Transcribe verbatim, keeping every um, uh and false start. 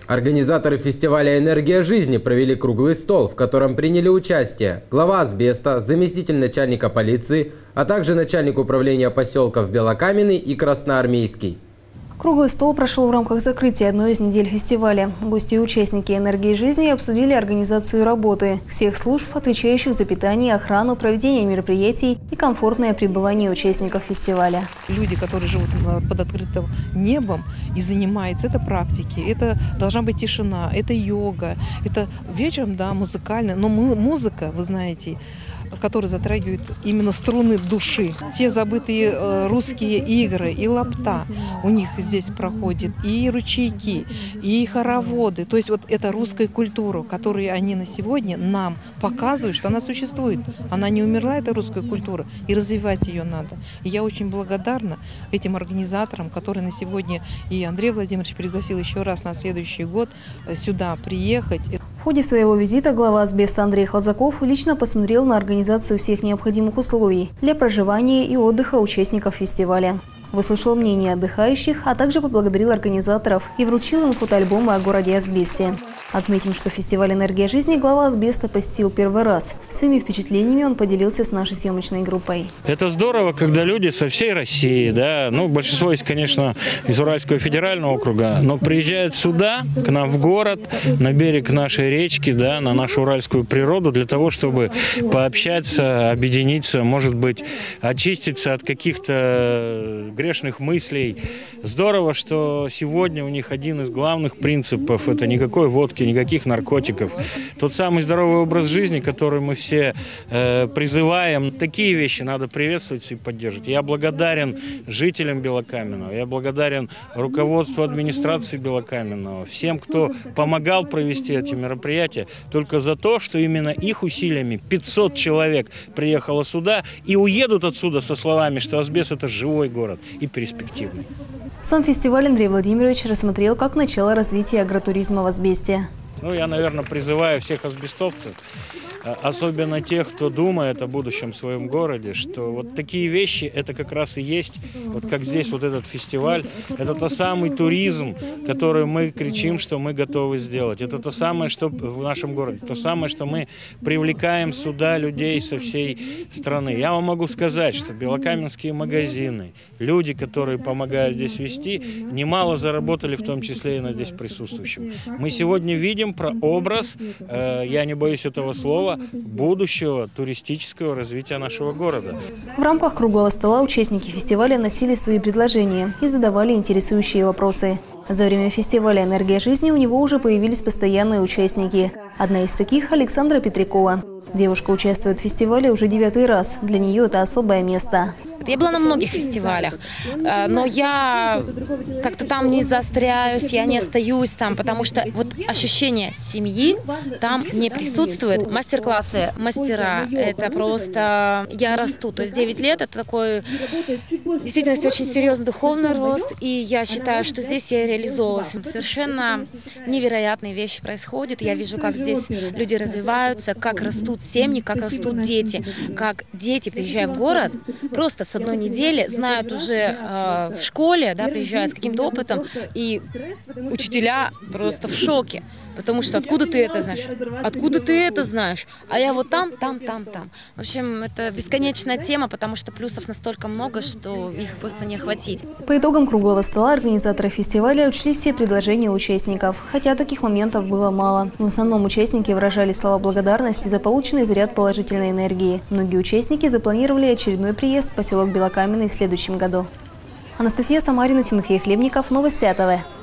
Организаторы фестиваля «Энергия жизни» провели круглый стол, в котором приняли участие глава Азбеста, заместитель начальника полиции, а также начальник управления поселков Белокаменный и Красноармейский. Круглый стол прошел в рамках закрытия одной из недель фестиваля. Гости и участники «Энергии жизни» обсудили организацию работы всех служб, отвечающих за питание, охрану, проведение мероприятий и комфортное пребывание участников фестиваля. Люди, которые живут под открытым небом и занимаются, это практики, это должна быть тишина, это йога, это вечером, да, музыкально, но музыка, вы знаете, который затрагивает именно струны души. Те забытые э, русские игры и лапта у них здесь проходит, и ручейки, и хороводы. То есть вот эта русская культура, которую они на сегодня нам показывают, что она существует. Она не умерла, эта русская культура, и развивать ее надо. И я очень благодарна этим организаторам, которые на сегодня, и Андрей Владимирович пригласил еще раз на следующий год сюда приехать. В ходе своего визита глава Азбеста Андрей Хлазаков лично посмотрел на организацию всех необходимых условий для проживания и отдыха участников фестиваля. Выслушал мнение отдыхающих, а также поблагодарил организаторов и вручил им фотоальбомы о городе Азбесте. Отметим, что фестиваль «Энергия жизни» глава Азбеста посетил первый раз. Своими впечатлениями он поделился с нашей съемочной группой. Это здорово, когда люди со всей России, да, ну, большинство есть, конечно, из Уральского федерального округа, но приезжают сюда, к нам в город, на берег нашей речки, да, на нашу уральскую природу, для того, чтобы пообщаться, объединиться, может быть, очиститься от каких-то грешных мыслей. Здорово, что сегодня у них один из главных принципов – это никакой водки, никаких наркотиков. Тот самый здоровый образ жизни, который мы все э, призываем. Такие вещи надо приветствовать и поддерживать. Я благодарен жителям Белокаменного, я благодарен руководству администрации Белокаменного, всем, кто помогал провести эти мероприятия, только за то, что именно их усилиями пятьсот человек приехало сюда и уедут отсюда со словами, что Азбест – это живой город и перспективный. Сам фестиваль Андрей Владимирович рассмотрел как начало развития агротуризма в Азбесте. Ну, я, наверное, призываю всех азбестовцев, особенно тех, кто думает о будущем в своем городе, что вот такие вещи, это как раз и есть, вот как здесь вот этот фестиваль, это тот самый туризм, который мы кричим, что мы готовы сделать. Это то самое, что в нашем городе, то самое, что мы привлекаем сюда людей со всей страны. Я вам могу сказать, что белокаменские магазины, люди, которые помогают здесь вести, немало заработали, в том числе и на здесь присутствующим. Мы сегодня видим прообраз, э, я не боюсь этого слова, будущего туристического развития нашего города. В рамках круглого стола участники фестиваля носили свои предложения и задавали интересующие вопросы. За время фестиваля «Энергия жизни» у него уже появились постоянные участники. Одна из таких – Александра Петрякова. Девушка участвует в фестивале уже девятый раз. Для нее это особое место. Я была на многих фестивалях, но я как-то там не заостряюсь, я не остаюсь там, потому что вот ощущение семьи там не присутствует. Мастер-классы, мастера, это просто я расту. То есть девять лет – это такой, в действительности, очень серьезный духовный рост, и я считаю, что здесь я реализовалась. Совершенно невероятные вещи происходят. Я вижу, как здесь люди развиваются, как растут семьи, как растут дети, как дети, приезжая в город, просто с одной недели знают уже э, в школе, да, приезжают с каким-то опытом, и учителя просто в шоке, потому что откуда ты это знаешь, откуда ты это знаешь, а я вот там, там, там, там. В общем, это бесконечная тема, потому что плюсов настолько много, что их просто не охватить. По итогам круглого стола организаторы фестиваля учли все предложения участников, хотя таких моментов было мало. В основном участники выражали слова благодарности за полученный заряд положительной энергии. Многие участники запланировали очередной приезд в поселок Белокаменный в следующем году. Анастасия Самарина, Тимофей Хлебников, Новости АТВ.